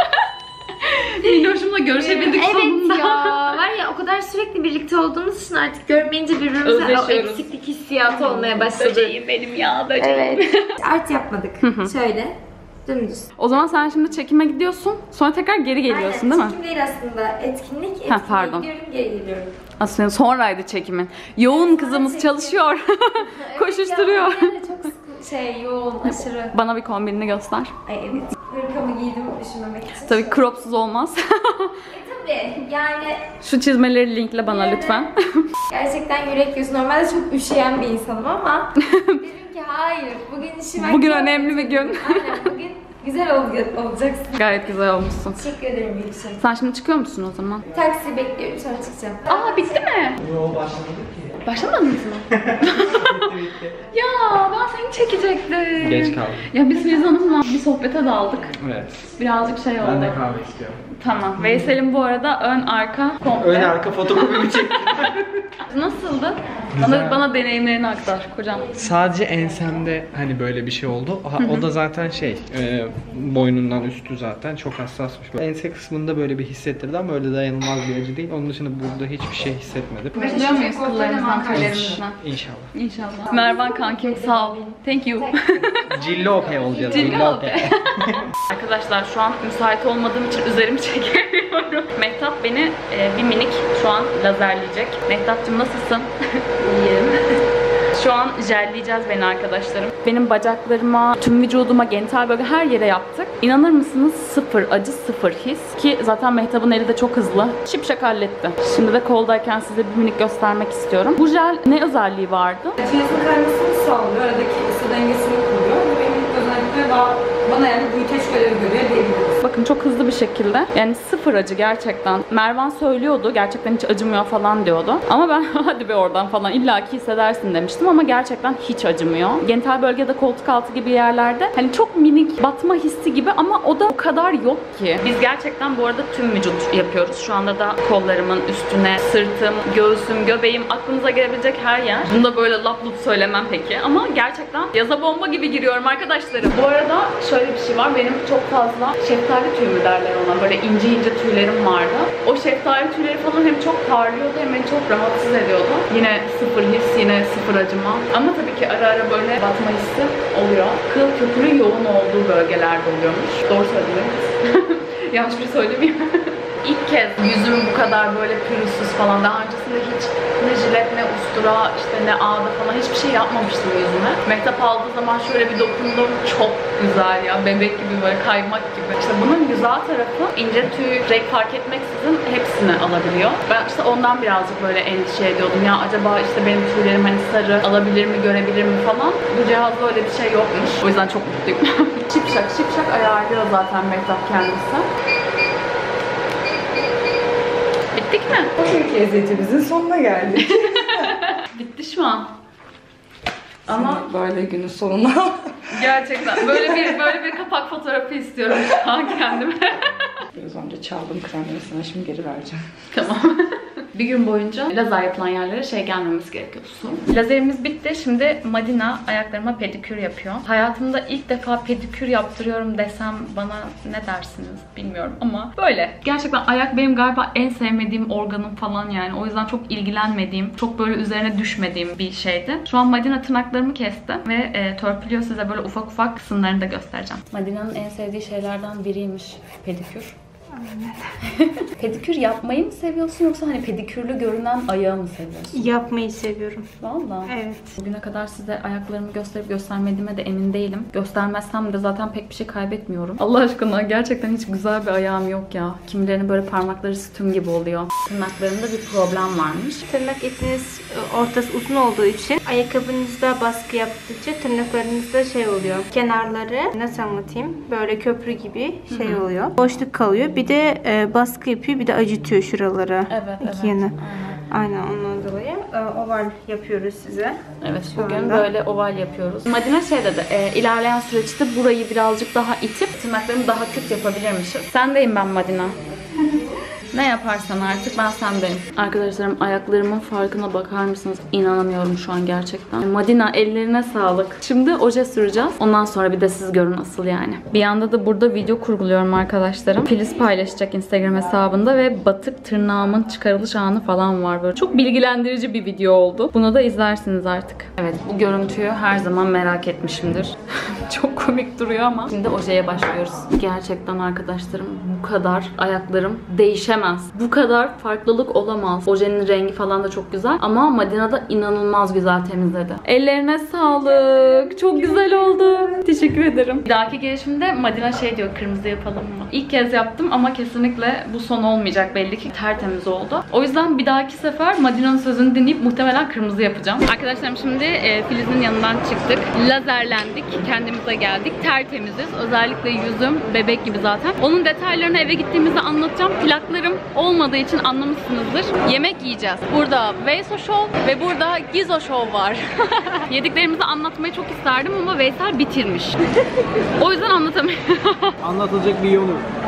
Minnoş'umla görüşebildik sonunda. Evet ya. Var ya o kadar sürekli birlikte olduğumuz için artık görmeyince birbirimize o eksiklik hissiyatı olmaya başladı. Böceğim benim ya, böceğim. Evet. Art yapmadık. Şöyle. Dümdüz. O zaman sen şimdi çekime gidiyorsun. Sonra tekrar geri geliyorsun. Aynen, değil mi? çekim değil aslında. Etkinlik. Pardon. Gidiyorum, geri geliyorum. Aslında sonraydı çekimin. Yoğun kızımız çalışıyor. Koşuşturuyor. Evet, yani çok yoğun, aşırı. Bana bir kombinini göster. Ay evet. Hırkamı giydim üşümemek için. Tabii cropsuz olmaz. Tabii yani. Şu çizmeleri linkle bana lütfen. Gerçekten yürek yüz. Normalde çok üşüyen bir insanım ama dedim ki hayır. Bugün üşümek Bugün yok. önemli bir gün. Aynen bugün güzel olacaksın. Gayet güzel olmuşsun. Teşekkür ederim Gülşen. Sen şimdi çıkıyor musun o zaman? Taksi bekliyorum sonra çıkacağım. Aa bitti mi? Yo başlamadı ki. Başlamadınız mı? Ya ben seni çekecektim. Geç kaldım. Ya biz Filiz Hanım'la bir sohbete daldık. Evet. Birazcık şey oldu. Ben de kahve istiyorum. Tamam. Veysel'in bu arada ön arka komple. Ön arka fotokopimi çektim. Nasıldı? Bana deneyimlerini aktar kocam. Sadece ensemde hani böyle bir şey oldu. O da zaten boynundan üstü zaten çok hassasmış. Ense kısmında böyle bir hissettirdi ama öyle dayanılmaz bir acı değil. Onun dışında burada hiçbir şey hissetmedim. Memnun muyuz kıllarımızdan, tüylerimizden? İnşallah. İnşallah. Mervan kankim sağ ol. Thank you. Cillope olacağız. Cillope. Arkadaşlar şu an müsait olmadığım için üzerimi çekemiyorum. Mehtap beni bir minik şu an lazerleyecek. Mehtapcığım nasılsın? İyiyim. Şu an jelleyeceğiz beni arkadaşlarım. Benim bacaklarıma, tüm vücuduma, genital bölge her yere yaptık. İnanır mısınız? Sıfır acı, sıfır his. Ki zaten Mehtap'ın eli de çok hızlı. Şipşak halletti. Şimdi de koldayken size bir minik göstermek istiyorum. Bu jel ne özelliği vardı? Tüyesinin kaymasını sağlıyor. Aradaki ısı dengesini kuruyor. Bu benim özellikle bana yani büyüteç görevi görüyor diyebiliriz. Bakın çok hızlı bir şekilde. Yani sıfır acı gerçekten. Mervan söylüyordu. Gerçekten hiç acımıyor falan diyordu. Ama ben hadi be oradan falan illaki hissedersin demiştim ama gerçekten hiç acımıyor. Genital bölgede koltuk altı gibi yerlerde hani çok minik batma hissi gibi ama o da o kadar yok ki. Biz gerçekten bu arada tüm vücut yapıyoruz. Şu anda da kollarımın üstüne, sırtım, göğsüm, göbeğim, aklınıza gelebilecek her yer. Bunu da böyle lap lup söylemem peki ama gerçekten yaza bomba gibi giriyorum arkadaşlarım. Bu arada şöyle bir şey var. Benim çok fazla şeftali tüyü mü derler ona. Böyle ince ince tüylerim vardı. O şeftali tüyleri falan hem çok parlıyordu hem beni çok rahatsız ediyordu. Yine sıfır his, yine sıfır acıma. Ama tabii ki ara ara böyle batma hissi oluyor. Kıl köpüğünün yoğun olduğu bölgelerde oluyormuş. Doğru söylüyorum. Yanlış bir şey söylemeyeyim. İlk kez yüzüm bu kadar böyle pürüzsüz falan. Daha öncesinde hiç ne jilet ne ustura işte ne ağda falan hiçbir şey yapmamıştım yüzüme. Mehtap aldığı zaman şöyle bir dokundum. Çok güzel ya. Bebek gibi böyle kaymak gibi. İşte bunun güzel tarafı ince tüy, renk fark etmeksizin hepsini alabiliyor. Ben işte ondan birazcık böyle endişe ediyordum. Ya acaba işte benim tüylerim hani sarı alabilir mi, görebilir mi falan. Bu cihazda öyle bir şey yokmuş. O yüzden çok mutluyum. Şipşak şipşak ayarlıyor zaten Mehtap kendisi. Bittik mi? Bugünkü lezzetimizin sonuna geldik. Bitti şu an. Ama böyle günün sonuna. gerçekten böyle bir kapak fotoğrafı istiyorum şu an kendime. Biraz önce çaldım kremleri sana şimdi geri vereceğim. Tamam. Bir gün boyunca lazer yapılan yerlere gelmemiz gerekiyor. Su. Lazerimiz bitti. Şimdi Madina ayaklarıma pedikür yapıyor. Hayatımda ilk defa pedikür yaptırıyorum desem bana ne dersiniz bilmiyorum ama böyle. Gerçekten ayak benim galiba en sevmediğim organım falan yani. O yüzden çok ilgilenmediğim, çok böyle üzerine düşmediğim bir şeydi. Şu an Madina tırnaklarımı kesti ve törpülüyor, size böyle ufak ufak kısımlarını da göstereceğim. Madina'nın en sevdiği şeylerden biriymiş pedikür. Pedikür yapmayı mı seviyorsun yoksa hani pedikürlü görünen ayağı mı seviyorsun? Yapmayı seviyorum. Vallahi. Evet. Bugüne kadar size ayaklarımı gösterip göstermediğime de emin değilim. Göstermezsem de zaten pek bir şey kaybetmiyorum. Allah aşkına gerçekten hiç güzel bir ayağım yok ya. Kimilerinin böyle parmakları sütüm gibi oluyor. Tırnaklarımda bir problem varmış. Tırnak etiniz ortası uzun olduğu için ayakkabınızda baskı yaptıkça tırnaklarınızda şey oluyor. Kenarları nasıl anlatayım? Böyle köprü gibi şey oluyor. Boşluk kalıyor. Bir de baskı yapıyor, bir de acıtıyor şuraları. Evet, İki yanı. Aynen ondan dolayı oval yapıyoruz size. Evet, bugün böyle oval yapıyoruz. Madina şey dedi, ilerleyen süreçte burayı birazcık daha itip tırnaklarımı daha küt yapabilirmişim. Sendeyim ben Madina. Ne yaparsan artık ben sendeyim. Arkadaşlarım ayaklarımın farkına bakar mısınız? İnanamıyorum şu an gerçekten. Madina ellerine sağlık. Şimdi oje süreceğiz. Ondan sonra bir de siz görün asıl yani. Bir yanda da burada video kurguluyorum arkadaşlarım. Filiz paylaşacak Instagram hesabında ve batık tırnağımın çıkarılış anı falan var böyle. Çok bilgilendirici bir video oldu. Bunu da izlersiniz artık. Evet, bu görüntüyü her zaman merak etmişimdir. Çok komik duruyor ama. Şimdi ojeye başlıyoruz. Gerçekten arkadaşlarım bu kadar ayaklarım değişemez. Bu kadar farklılık olamaz. Ojenin rengi falan da çok güzel ama Madina da inanılmaz güzel temizledi. Ellerine sağlık. Çok güzel oldu. Teşekkür ederim. Bir dahaki gelişimde Madina şey diyor, kırmızı yapalım mı? İlk kez yaptım ama kesinlikle bu son olmayacak, belli ki tertemiz oldu. O yüzden bir dahaki sefer Madina'nın sözünü dinleyip muhtemelen kırmızı yapacağım. Arkadaşlarım şimdi Filiz'in yanından çıktık. Lazerlendik. Kendimize geldik. Tertemiziz. Özellikle yüzüm bebek gibi zaten. Onun detaylarını eve gittiğimizde anlatacağım. Plaklarım olmadığı için anlamışsınızdır. Yemek yiyeceğiz. Burada Veyso Show ve burada Gizo Show var. Yediklerimizi anlatmayı çok isterdim ama Veysel bitirmiş. O yüzden anlatamıyorum. Anlatılacak bir yolu.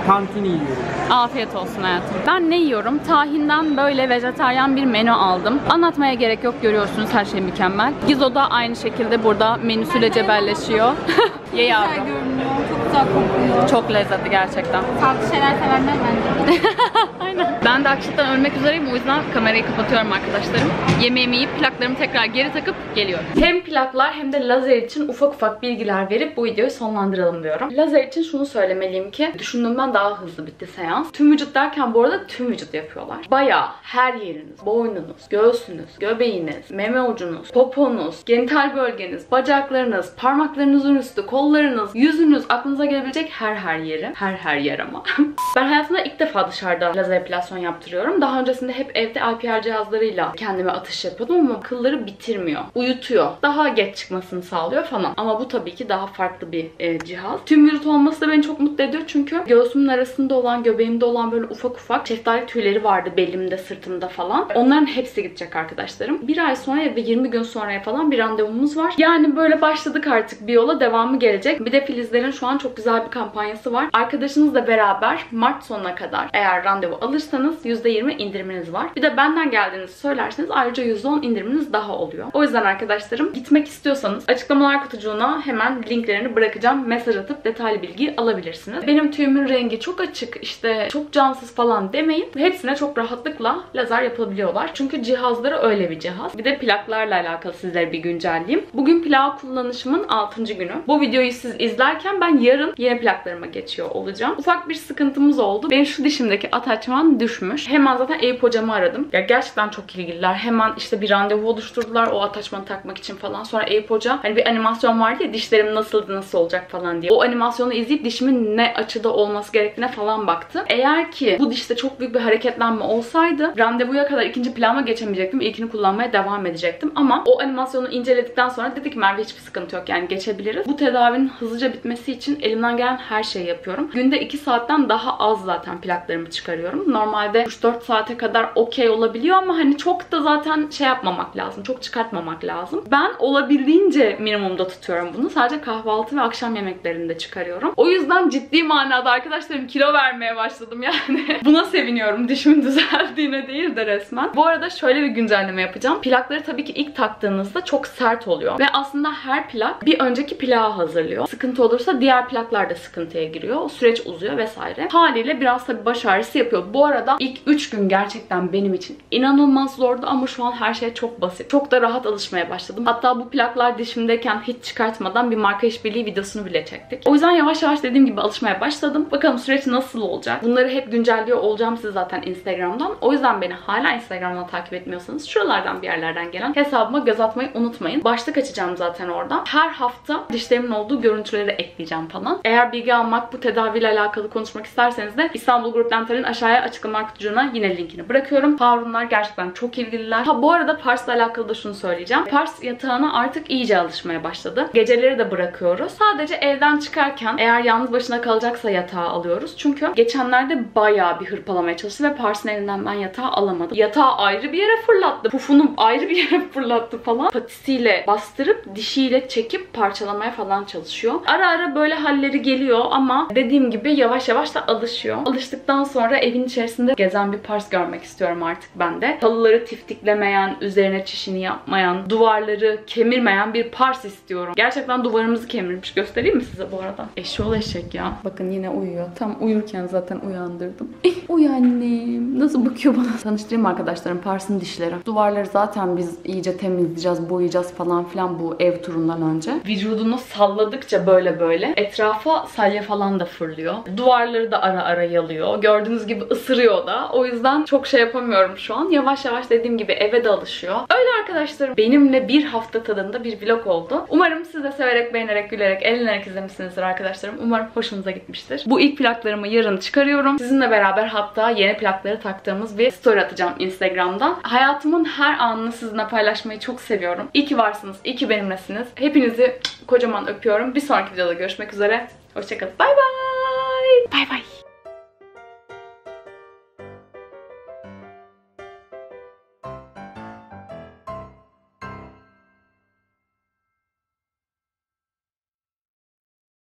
Tantuni yiyorum. Afiyet olsun hayatım. Ben ne yiyorum? Tahinden böyle vejetaryen bir menü aldım. Anlatmaya gerek yok, görüyorsunuz her şey mükemmel. Gizo da aynı şekilde burada menüsüyle cebelleşiyor. Ye yavrum. Güzel görünüyor. Çok güzel kokuyor. Çok lezzetli gerçekten. Farklı şeyler sevenler bence. Aynen. Ben de açlıktan ölmek üzereyim, o yüzden kamerayı kapatıyorum arkadaşlarım. Yemeğimi yiyip plaklarımı tekrar geri takıp geliyorum. Hem plaklar hem de lazer için ufak ufak bilgiler verip bu videoyu sonlandıralım diyorum. Lazer için şunu söylemeliyim ki düşündüğümden daha hızlı bitti seans. Tüm vücut derken bu arada tüm vücut yapıyorlar. Bayağı her yeriniz, boynunuz, göğsünüz, göbeğiniz, meme ucunuz, poponuz, genital bölgeniz, bacaklarınız, parmaklarınızın üstü, kollarınız, yüzünüz, aklınıza gelebilecek her yeri. Her yer ama. Ben hayatımda ilk defa dışarıda lazer epilasyon yaptırıyorum. Daha öncesinde hep evde IPL cihazlarıyla kendime atış yapıyordum ama kılları bitirmiyor. Uyutuyor. Daha geç çıkmasını sağlıyor falan. Ama bu tabii ki daha farklı bir cihaz. Tüm vücut olması da beni çok mutlu ediyor çünkü göğsümün arasında olan, göbeğimde olan böyle ufak ufak şeftali tüyleri vardı belimde, sırtımda falan. Onların hepsi gidecek arkadaşlarım. Bir ay sonra ya da 20 gün sonraya falan bir randevumuz var. Yani böyle başladık artık bir yola, devamı gelecek. Bir de Filizler'in şu an çok güzel bir kampanyası var. Arkadaşınızla beraber Mart sonuna kadar eğer randevu alırsanız %20 indiriminiz var. Bir de benden geldiğinizi söylerseniz ayrıca %10 indiriminiz daha oluyor. O yüzden arkadaşlarım gitmek istiyorsanız açıklamalar kutucuğuna hemen linklerini bırakacağım. Mesaj atıp detaylı bilgi alabilirsiniz. Benim tüyümün rengi çok açık, işte çok cansız falan demeyin. Hepsine çok rahatlıkla lazer yapabiliyorlar. Çünkü cihazları öyle bir cihaz. Bir de plaklarla alakalı sizlere bir güncelleyeyim. Bugün plak kullanışımın 6. günü. Bu videoyu siz izlerken ben yarın yeni plaklarıma geçiyor olacağım. Ufak bir sıkıntımız oldu. Benim şu dişimdeki ataçman düşmüş. Hemen zaten Eyüp hocamı aradım. Ya gerçekten çok ilgililer. Hemen işte bir randevu oluşturdular o ataçmanı takmak için falan. Sonra Eyüp hoca hani bir animasyon vardı ya, dişlerim nasıl olacak falan diye. O animasyonu izleyip dişimin ne açıda olması gerektiğine falan baktı. Eğer ki bu dişte çok büyük bir hareketlenme olsaydı randevuya kadar ikinci plağıma geçemeyecektim. İlkini kullanmaya devam edecektim. Ama o animasyonu inceledikten sonra dedi ki Merve hiçbir sıkıntı yok yani geçebiliriz. Bu tedavinin hızlıca bitmesi için elimden gelen her şeyi yapıyorum. Günde 2 saatten daha az zaten plaklarımı çıkarıyorum. Normalde 3-4 saate kadar okey olabiliyor ama hani çok da zaten şey yapmamak lazım. Çok çıkartmamak lazım. Ben olabildiğince minimumda tutuyorum bunu. Sadece kahvaltı ve akşam yemeklerinde çıkarıyorum. O yüzden ciddi manada arkadaşlarım kilo vermeye başladım yani. Buna seviniyorum. Dişimin düzeldiğine değil de resmen. Bu arada şöyle bir güncelleme yapacağım. Plakları tabii ki ilk taktığınızda çok sert oluyor. Ve aslında her plak bir önceki plağı hazırlıyor. Sıkıntı olursa diğer plaklar da sıkıntıya giriyor. O süreç uzuyor vesaire. Haliyle biraz tabii baş ağrısı yapıyor. Bu arada ilk 3 gün gerçekten benim için inanılmaz zordu ama şu an her şey çok basit. Çok da rahat alışmaya başladım. Hatta bu plaklar dişimdeyken hiç çıkartmadan bir marka işbirliği videosunu bile çektik. O yüzden yavaş yavaş dediğim gibi alışmaya başladım. Bakalım süreç nasıl olacak? Bunları hep güncelliyor olacağım size zaten Instagram'dan. O yüzden beni hala Instagram'dan takip etmiyorsanız şuralardan bir yerlerden gelen hesabıma göz atmayı unutmayın. Başlık açacağım zaten orada. Her hafta dişlerimin olduğu görüntüleri ekleyeceğim falan. Eğer bilgi almak, bu tedaviyle alakalı konuşmak isterseniz de İstanbul Grup Dental'in aşağıya açıklama kutucuğuna yine linkini bırakıyorum. Harunlar gerçekten çok ilgililer. Ha bu arada Pars'la alakalı da şunu söyleyeceğim. Pars yatağına artık iyice alışmaya başladı. Geceleri de bırakıyoruz. Sadece evden çıkarken eğer yalnız başına kalacaksa yatağı alıyoruz. Çünkü geçenlerde bayağı bir hırpalamaya çalıştı ve Pars'ın elinden ben yatağı alamadım. Yatağı ayrı bir yere fırlattı. Pufunu ayrı bir yere fırlattı falan. Patisiyle bastırıp dişiyle çekip parçalamaya falan çalışıyor. Ara ara böyle halleri geliyor ama dediğim gibi yavaş yavaş da alışıyor. Alıştıktan sonra evin içerisinde gezen bir Pars görmek istiyorum artık ben de. Halıları tiftiklemeyen, üzerine çişini yapmayan, duvarları kemirmeyen bir Pars istiyorum. Gerçekten duvarımızı kemirmiş. Göstereyim mi size bu arada? Eşşoğlu eşek ya. Bakın yine uyuyor. Tam uyurken zaten uyandırdım. Uyu annem. Nasıl bakıyor bana? Tanıştırayım arkadaşlarım. Pars'ın dişleri. Duvarları zaten biz iyice temizleyeceğiz, boyayacağız falan filan bu ev turundan önce. Vücudunu salladıkça böyle etrafa salya falan da fırlıyor. Duvarları da ara ara yalıyor. Gördüğünüz gibi ısırıyor da. O yüzden çok şey yapamıyorum şu an. Yavaş yavaş dediğim gibi eve de alışıyor. Öyle arkadaşlarım. Benimle bir hafta tadında bir vlog oldu. Umarım siz de severek, beğenerek, gülerek, eğlenerek izlemişsinizdir arkadaşlarım. Umarım hoşunuza gitmiştir. Bu ilk plaklarımı yarın çıkarıyorum. Sizinle beraber hatta yeni plakları taktığımız bir story atacağım Instagram'dan. Hayatımın her anını sizinle paylaşmayı çok seviyorum. İyi ki varsınız, iyi ki benimlesiniz. Hepinizi kocaman öpüyorum. Bir sonraki videoda görüşmek üzere. Hoşçakalın. Bay bay. Bay bay.